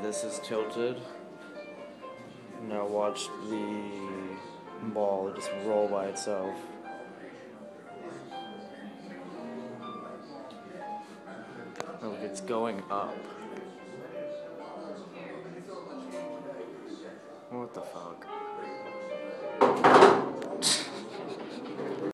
this is tilted. Now watch the ball just roll by itself. Look, it's going up. What the fuck?